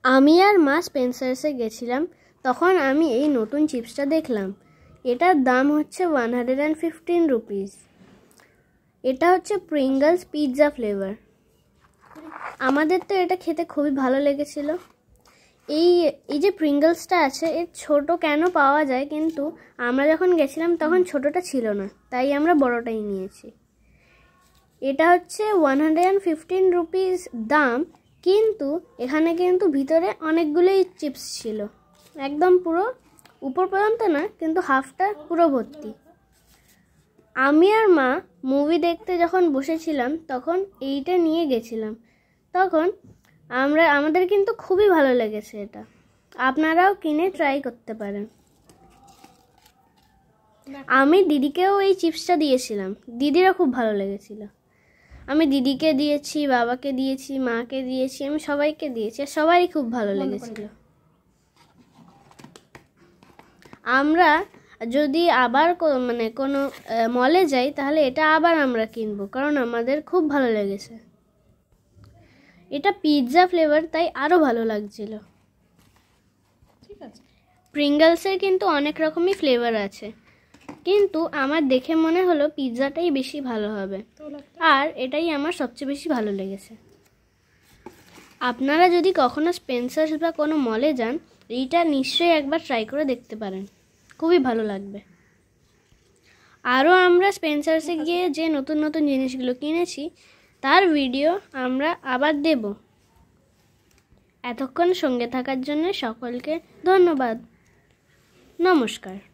আমি আর মা স্পেন্সার্সে গেছিলাম, তখন আমি এই নতুন চিপসটা দেখলাম। এটার দাম হচ্ছে 115 রুপিস। এটা হচ্ছে প্রিঙ্গলস পিৎজা ফ্লেভার। আমাদের তো এটা খেতে খুবই ভালো লেগেছিল। এই যে প্রিঙ্গলসটা আছে, এর ছোট কেন পাওয়া যায়, কিন্তু আমরা যখন গেছিলাম তখন ছোটটা ছিল না, তাই আমরা বড়টাই নিয়েছি। এটা হচ্ছে 115 রুপিস দাম, কিন্তু এখানে কিন্তু ভিতরে অনেকগুলোই চিপস ছিল, একদম পুরো উপর পর্যন্ত না, কিন্তু হাফটা পুরো ভর্তি। আমি আর মা মুভি দেখতে যখন বসেছিলাম তখন এইটা নিয়ে গেছিলাম, তখন আমাদের কিন্তু খুবই ভালো লেগেছে। এটা আপনারাও কিনে ট্রাই করতে পারেন। আমি দিদিকেও এই চিপসটা দিয়েছিলাম, দিদিরও খুব ভালো লেগেছিল। আমি দিদিকে দিয়েছি, বাবাকে দিয়েছি, মাকে দিয়েছি, আমি সবাইকে দিয়েছি, সবারই খুব ভালো লেগেছিল। আমরা যদি আবার কোনো মলে যাই তাহলে এটা আবার আমরা কিনবো, কারণ আমাদের খুব ভালো লেগেছে। এটা পিৎজা ফ্লেভার, তাই আরও ভালো লাগছিল। ঠিক আছে, প্রিঙ্গলসের কিন্তু অনেক রকমই ফ্লেভার আছে, কিন্তু আমার দেখে মনে হলো পিৎজাটাই বেশি ভালো হবে, আর এটাই আমার সবচেয়ে বেশি ভালো লেগেছে। আপনারা যদি কখনো স্পেন্সার্স বা কোনো মলে যান, এইটা নিশ্চয়ই একবার ট্রাই করে দেখতে পারেন, খুবই ভালো লাগবে। আরও আমরা স্পেন্সার্সে গিয়ে যে নতুন নতুন জিনিসগুলো কিনেছি তার ভিডিও আমরা আবার দেব। এতক্ষণ সঙ্গে থাকার জন্য সকলকে ধন্যবাদ। নমস্কার।